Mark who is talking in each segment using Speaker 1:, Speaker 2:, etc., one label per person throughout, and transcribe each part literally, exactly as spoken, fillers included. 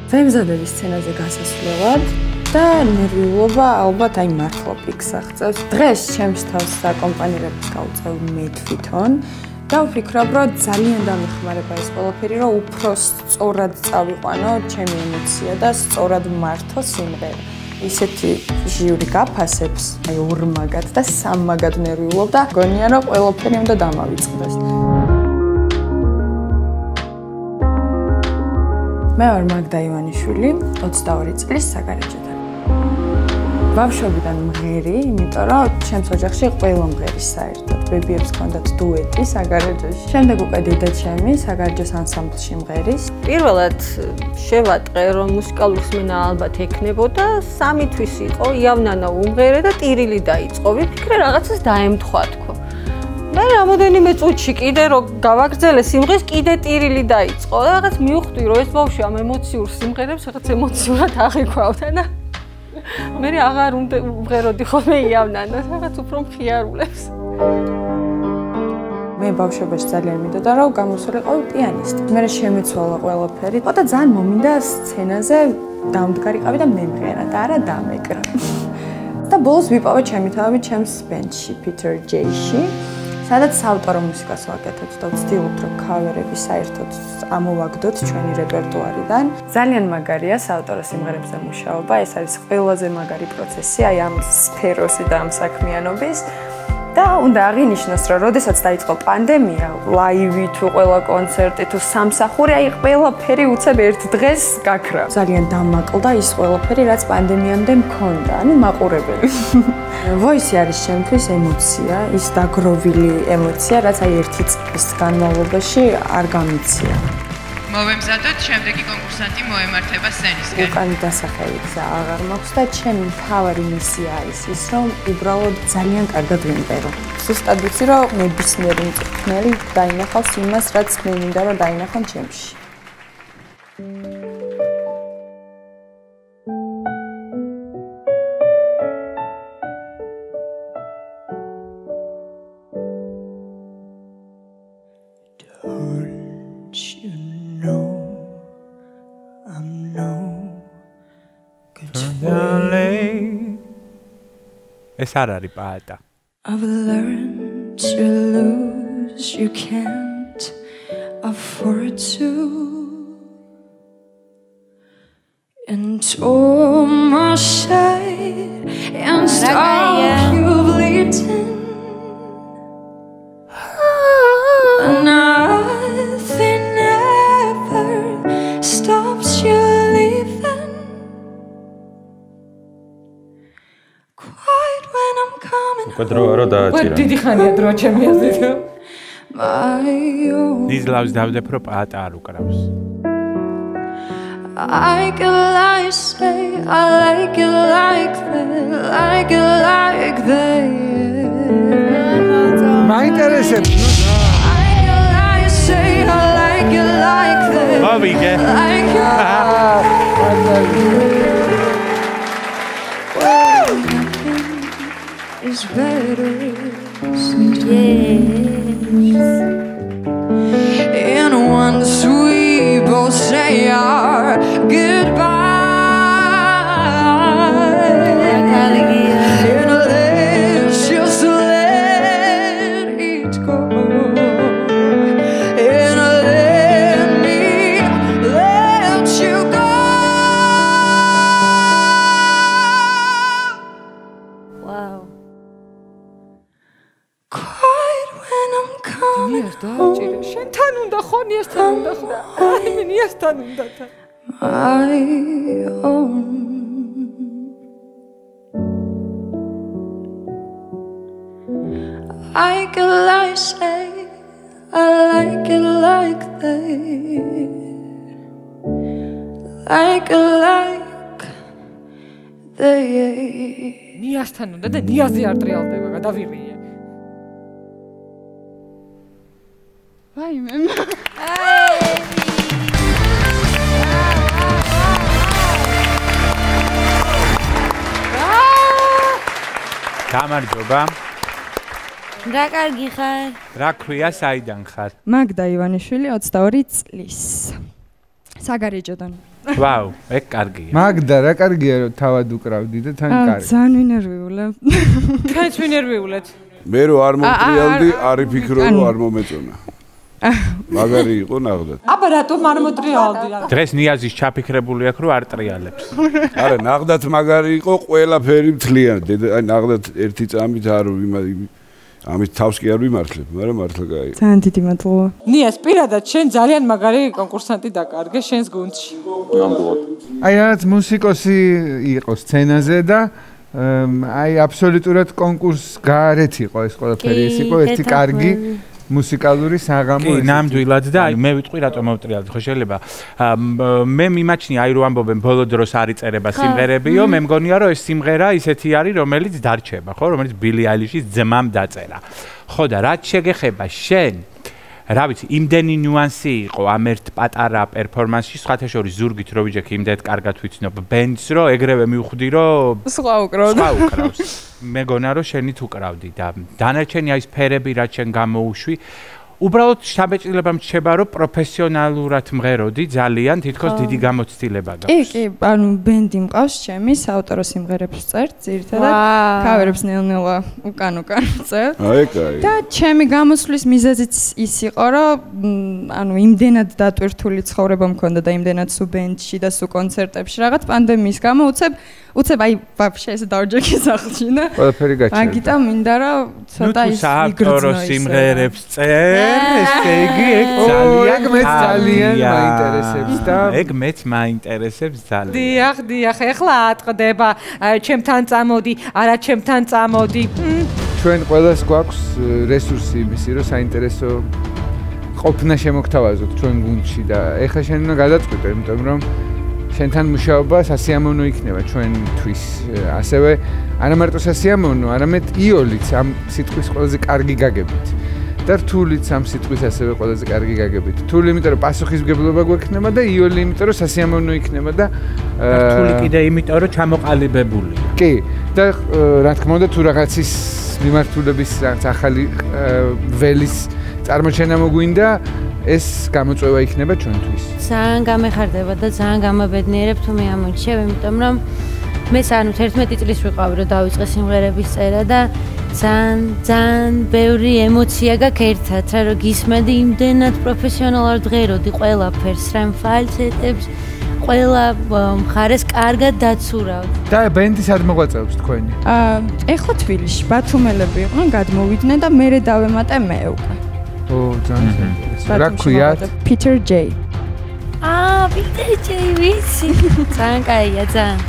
Speaker 1: ძემზადების სცენაზე გასასვლელად და ნერვიულობა ალბათ აი მართლა პიკს აღწევს. დღეს ჩემს თავს საკომპანირებას გავუწევ მე თვითონ და ვფიქრობ, რომ ძალიან დამეხმარება ეს ყველაფერი, რომ უფრო სწორად წავიყვანო ჩემი ემოცია და სწორად მართო სიმღერა. ისეთი ჟიური გაფასებს, აი ორმაგად და სამმაგად ნერვიულობ და გონია, რომ ყველაფერი უნდა დამავიწყდეს. მე ვარ მაგდა ივანიშვილი, ოცდაორი წლის საგარეჯოდან. ბავშვობიდან მღერი, იმიტომ რომ ჩემს ოჯახში ყველა მღერის საერთოდ. ბებიებს ჰქონდათ დუეტი საგარეჯოში. შემდეგ უკვე დედა ჩემი საგარეჯოს ანსამბლში მღერის.
Speaker 2: პირველად შევატყე, რომ მუსიკალური სმენა ალბათ ექნებოდა, სამი თვის იყო, იავნანა უმღერე და ტირილი დაიწყო. ვიფიქრე რაღაცას დაემთხვა თქო. მე რამოდენიმე წუთში კიდე რომ გავაგრძელე სიმღერას, კიდე ტირილი დაიწყო. რაღაც მივხვდი, რომ ეს ბავშვი ამ ემოციურ სიმღერებს რაღაც ემოციურად აღიქვავდა და მე აღარ უნდა ვღეროდი ხოლმე იავნანას, რაღაც უფრო მხიარულებს.
Speaker 1: მე ბავშვობაში ძალიან მინდოდა, რომ გამოსულიყავი პიანისტი. მე შემეცვალა ყველაფერი. ხო და ძალიან მომინდა სცენაზე დამდგარიყავი და მემღერა და არა დამეკრა. და ბოლოს ვიპოვე ჩემი თავი ჩემს ბენდში, პიტერ ჯეიში. სადაც საავტორო მუსიკას ვაკეთებთ და ვცდილობთ, რომ ქავერები საერთოდ ამოვაგდოთ ჩვენი რეპერტუარიდან. ძალიან მაგარია საავტორო სიმღერებზე მუშაობა, ეს არის ყველაზე მაგარი პროცესი აი ამ სფეროსი და ამ საქმიანობის. და უნდა აღინიშნოს, რომ როდესაც დაიწყო პანდემია, ლაივი თუ ყველა კონცერტი თუ სამსახური, აი ყველაფერი უცებ ერთ დღეს გაქრა. ძალიან დამაკლდა ის ყველაფერი, რაც პანდემიამდე მქონდა, ანუ მაყურებელი. ვოისი არის ჩემთვის ემოცია, ის დაგროვილი ემოცია, რაც აი ერთი წლის განმავლობაში არ გამიცია.
Speaker 3: მოვემზადოთ, შემდეგი კონკურსანტი მოემართება სცენისკენ.
Speaker 1: უკანი დასახელი გზა აღარ მაქვს და ჩემი მთავარი მისია არის ის, რომ უბრალოდ ძალიან კარგად ვიმღერო. ზუსტად ვიცი, რომ ნებისმიერი მწვრთნელი დაინახავს იმას, რაც მე მინდა, რომ დაინახონ ჩემში.
Speaker 4: ეს არ არის პაეტა.
Speaker 5: I've learned to lose, you can't afford to. And all my shade and stop you bleeding. Nothing ever stops you leaving. Quiet when I'm coming home.
Speaker 4: Dro რო დააჭირა.
Speaker 1: დიდი ხანია დრო ჩემი აზრით.
Speaker 4: დიზლავს დავდეფრო პაატა არ უკრავს.
Speaker 5: I can lie, say I like it like that, like it like that.
Speaker 4: მაინტერესებს.
Speaker 5: I can lie, say I like it like that.
Speaker 4: Bobby-ge.
Speaker 5: Like it. It's better sometimes. And once we both say our goodbye, and let's just let it go, and let me let you go.
Speaker 2: Wow.
Speaker 5: Quiet when I'm coming home.
Speaker 1: შენთან უნდა ხო ნიასთან უნდა ხო? აი მე ნიასთან უნდა თა.
Speaker 5: My own. I can lie, say I like it like that, like it like that.
Speaker 1: ნიასთან უნდა და ნიაზე არ ტრიალდება, გადავიღიე.
Speaker 5: Why, man?
Speaker 4: გამარჯობა.
Speaker 2: რა კარგი ხარ?
Speaker 4: რა ქვია, საიდან ხარ?
Speaker 1: მაგდა ივანიშვილი ოცდაორი წლის. საგარეჯოდან.
Speaker 4: ვაუ, ეგ კარგია.
Speaker 6: მაგდა რა კარგია რომ თავად უკრავდი და თან კარგი.
Speaker 1: ძალიან ვინერვიულებ.
Speaker 2: ჩვენც ვინერვიულეთ.
Speaker 7: მე რო არ მომტრიალდი, არ იფიქრო რომ არ მომეწონა. მაგარი იყო ნაღდა.
Speaker 2: აბა რატომ არ მოტრიალდი?
Speaker 4: დღეს ნიაზის ჩაფიქრებული აქვს რომ არ ტრიალებს.
Speaker 7: არა, ნაღდათ მაგარი იყო, ყველაფერი მთლიანი. დედა აი ნაღდათ ერთი წამით არ ამით თავს კი არ ვიმართლებ, მაგრამ მართლა კაი.
Speaker 1: ძალიან დიდი მადლობა.
Speaker 2: ნიაზ, პირადად შენ ძალიან მაგარი კონკურსანტი დაკარგე შენს გუნდში.
Speaker 8: ნამდვილად.
Speaker 6: აი რაღაც მუსიკოსი იყო სცენაზე და აი აბსოლუტურად კონკურს გარეთ იყო ეს ყველაფერი, ეს იყო ერთი კარგი მუსიკალური საღამო.
Speaker 4: კი, ნამდვილად და აი მე ვიტყვი რატომ მოვტრიალდი, ხო შეიძლება მე მიმაჩნია აი რო ამბობენ ბოლო დროს არ იწერება სიმღერებიო, მე მგონია რომ ეს სიმღერა ისეთი არის რომელიც დარჩება, ხო, რომელიც Billie Eilish's ძმამ დაწერა. ხო და რაც შეგეხება შენ რა ვიცი, იმდენი ნუანსი იყო ამ ერთ პატარა პერფორმანსში, სხვათა შორის ზურგით რო ვიჯექი იმდენად კარგად ვიცნობ ბენდს, რომ ეგრევე მივხვდი, რომ
Speaker 1: სხვა უკრავდა.
Speaker 4: სხვა უკრავს. მეგონა რომ შენით უკრავდი და დანარჩენი აი სფერები რაც შენ გამოუშვი, უბრალოდ შთაბეჭდილება მრჩება რომ პროფესიონალურად მღეროდი ძალიან თითქოს დიდი გამოცდილება გაქვს.
Speaker 1: კი, კი, ანუ ბენდი მყავს ჩემი, საავტორო სიმღერებს წერთ, ძირითადად ქავერებს ნელ-ნელა უკან-უკან წერთ.
Speaker 7: აი, კაი.
Speaker 1: და ჩემი გამოსვლის მიზეზიც ის იყო, რომ ანუ იმდენად დატვირთული ცხოვრება მქონდა და იმდენად სულ ბენდში და სულ კონცერტებში რაღაც პანდემიის გამო უცებ უცებ აი ვაფშე ესე დავჯექი სახლში და
Speaker 6: ყველაფერი გაჩერდა.
Speaker 1: მაგიტა მინდა რომ ცოტა ის
Speaker 4: საავტორო სიმღერებს წერ ესე იგი ეგ
Speaker 6: ძალიან მეც ძალიან მაინტერესებს და
Speaker 4: ეგ მეც მაინტერესებს ძალიან.
Speaker 2: დიახ, დიახ, ეხლა ატყდება ჩემთან წამოდი, არა ჩემთან წამოდი.
Speaker 6: ჩვენ ყველას გვაქვს რესურსი იმისი, რომ საინტერესო ყოფნა შემოგთავაზოთ ჩვენ გუნდში და ეხლა შენ უნდა გადაწყვიტო, იმიტომ რომ შენთან მუშაობა სასიამოვნო იქნება ჩვენთვის. ასევე არა მარტო სასიამოვნო, არამედ იოლიც ამ სიტყვის ყველაზე კარგი გაგებით. და რთულიც ამ სიტყვის ასევე ყველაზე კარგი გაგებით. რთული, იმიტომ რომ პასუხისმგებლობა გვექნება და იოლი, იმიტომ რომ სასიამოვნო იქნება და
Speaker 4: რთული კიდე იმიტომ რომ ჩამოყალიბებულია.
Speaker 6: კი, და რა თქმა უნდა თუ რაღაცის მიმართულების რაღაც ახალი ველის წარმოჩენა მოგვინდა, ეს გამოწვევა იქნება ჩვენთვის.
Speaker 9: ძალიან გამეხარდება და ძალიან გამაბედნიერებ თუ მე ამოჩევ, იმიტომ რომ მე ანუ თერთმეტი წლის ვიყავი რომ დავიწყე სიმღერების წერა და ძალიან ძალიან ბევრი ემოცია გაქვს ერთად, რა რომ გისმედი იმდენად პროფესიონალურად ღეროდი ყველაფერს, რამ ფალცეტებს, ყველა მხარეს კარგად დაცურავდი.
Speaker 6: და ბენდი სად მოღვაწეობს თქვენი?
Speaker 1: აა ეხლა თბილისში ბათუმელები იყვნენ, გადმოვიდნენ და მერე დავემატე მე უკვე.
Speaker 6: ო, ძალიან საინტერესო. რა ქვიათ?
Speaker 1: Peter J.
Speaker 9: აა, Peter J. ვიცი. ძალიან კაია, ძალიან.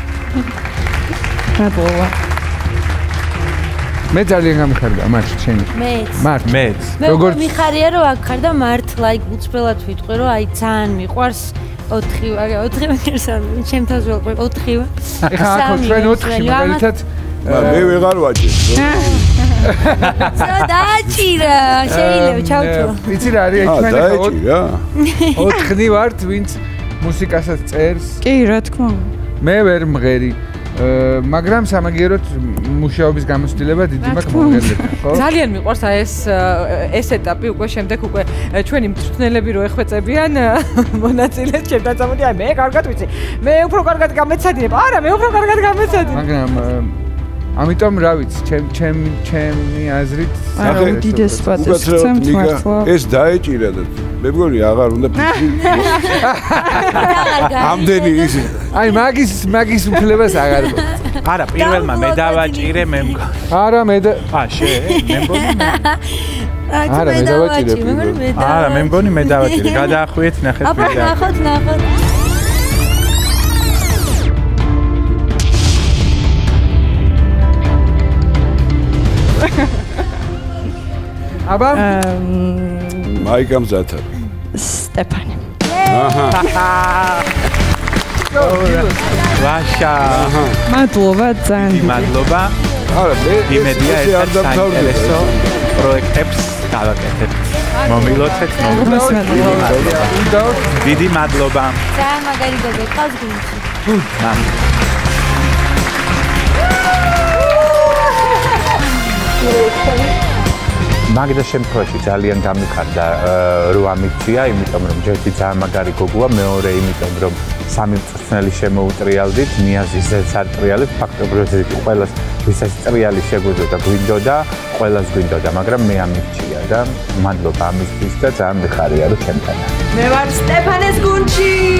Speaker 1: მადლობა.
Speaker 6: მე ძალიან გამიხარდა მართ შენი.
Speaker 9: მეც.
Speaker 6: მართ.
Speaker 4: მეც.
Speaker 9: როგორ მიხარია რომ აქ ხარ და მართლა აი უცბელად ვიტყვი რომ აი ძალიან მიყვარს ოთხი ვარ, ოთხი ვარ, ჩემთან ვიყავ ოთხი ვარ.
Speaker 6: ეხლა აქ ჩვენ ოთხი მაგალითად
Speaker 7: მე ვეღარ ვაჭერ.
Speaker 9: დააჭირა, შეიძლება ჩავჭო.
Speaker 6: იცი რა არის აი ჩვენ
Speaker 7: დააჭირა.
Speaker 6: ოთხი ვართ, ვინც მუსიკასაც წერს.
Speaker 1: კი, რა თქმა უნდა.
Speaker 6: მე ვერ მღერი. მაგრამ სამაგიეროდ მუშაობის გამოცდილება დიდი მაქვს მომღერლებთან, ხო?
Speaker 2: ძალიან მიყვარს აი ეს ეს ეტაპი უკვე შემდეგ უკვე ჩვენი მწვრთნელები რო ეხვეწებიან მონაწილეს ჩემთან წამოდი, აი მე კარგად ვიცი. მე უფრო კარგად გამეცადინებ. არა, მე უფრო კარგად გამეცადინებ.
Speaker 6: მაგრამ ამიტომ რა ვიცი, ჩემ ჩემ ჩემი აზრით
Speaker 1: არა უდიდეს პატეს chcემთ მართლა.
Speaker 7: ეს დაეჭირა და მე მგონი აღარ უნდა ფიქრი. ამდენი ის
Speaker 6: აი მაგის მაგის უფლებას აღარ გქონდა.
Speaker 4: არა, პირველმა მე დავაჭირე, მე მგონი.
Speaker 6: არა, მე და
Speaker 4: ა შე, მე მგონი.
Speaker 6: არა, მე დავაჭირე.
Speaker 4: არა, მე მგონი მე დავაჭირე. გადაახვიეთ, ნახეთ
Speaker 9: აბა, ნახოთ, ნახოთ.
Speaker 6: აბა
Speaker 7: მაიკამ ზათარ.
Speaker 1: სტეფანე.
Speaker 7: აჰა.
Speaker 4: ვაშა.
Speaker 1: მადლობა ძალიან.
Speaker 4: მადლობა.
Speaker 7: არა, მე
Speaker 4: იმედია ეს საინტერესო პროექტებს გავაკეთებთ. მომილოცეთ,
Speaker 6: მადლობა.
Speaker 4: დიდი მადლობა.
Speaker 9: ძალიან მაგარი გოგოყავს გუნდში.
Speaker 4: მაგდა შემთხვევაში ძალიან გამიხარდა რო ამიქცია, იმიტომ რომ ერთი ძალიან მაგარი გოგოა, მეორე იმიტომ რომ სამი მწვრთნელი შემოუტრიალდით, ნიაზის სარტრიალით, ფაქტობრივად ყველას ვისაც ტრიალი შეგვიძლია გვინდოდა, ყველას გვინდოდა, მაგრამ მე ამიქცია და მადლობა ამისთვის და ძალიან მიხარია რომ ჩემთანა.
Speaker 1: მე ვარ სტეფანეს გუნდში.